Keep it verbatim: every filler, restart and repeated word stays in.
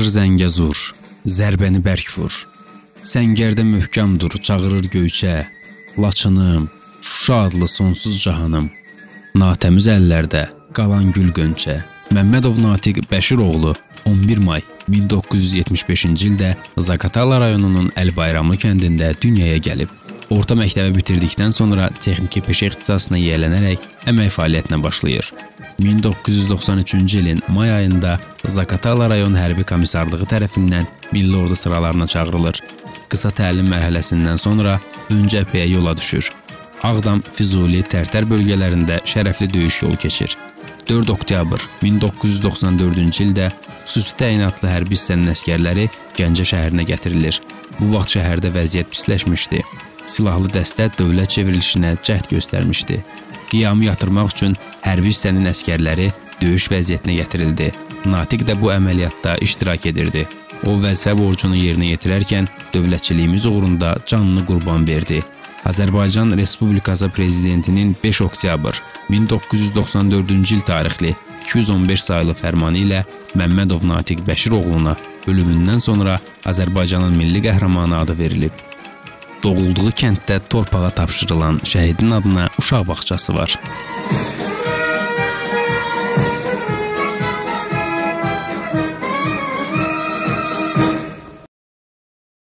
Çağırır Zəngəzur, zərbəni bərk vur. Səngərdə möhkəm dur, çağırır Göyçə. Laçınım, Şuşa adlı sonsuz cahanım. Natəmiz əllərdə qalan gül Gönçə. Məmmədov Natiq Bəşiroğlu on bir may min doqquz yüz yetmiş beşinci ildə Zaqatala rayonunun Əlbayramlı kəndində dünyaya gəlib. Orta məktəbi bitirdikdən sonra texniki peşə ixtisasına yiyələnərək əmək fəaliyyətinə başlayır. min doqquz yüz doxsan üçüncü ilin may ayında Zaqatala rayon hərbi komissarlığı tərəfindən milli ordu sıralarına çağırılır. Qısa təlim mərhələsindən sonra ön cəbhəyə yola düşür. Ağdam, Füzuli, Tərtər bölgələrində şərəfli döyüş yolu keçir. dörd oktyabr min doqquz yüz doxsan dördüncü ildə xüsusi təyinatlı hərbi hissənin əskərləri Gəncə şəhərinə gətirilir. Bu vaxt şəhərdə vəziyyət pisləşmişdi. Silahlı dəstə dövlət çevrilişinə cəhd göstərmişdi. Qiyamı yatırmaq üçün hərbi hissənin əskərləri döyüş vəziyyətinə gətirildi. Natiq də bu əməliyyatda iştirak edirdi. O vəzifə borcunu yerinə yetirərkən dövlətçiliyimiz uğrunda canını qurban verdi. Azərbaycan Respublikası Prezidentinin beş oktyabr min doqquz yüz doxsan dördüncü il tarixli iki yüz on beş sayılı fərmanı ilə Məmmədov Natiq Bəşiroğluna ölümündən sonra Azərbaycanın milli qəhrəmanı adı verilib. Doğulduğu kənddə torpağa tapşırılan şəhidin adına uşaq bağçası var.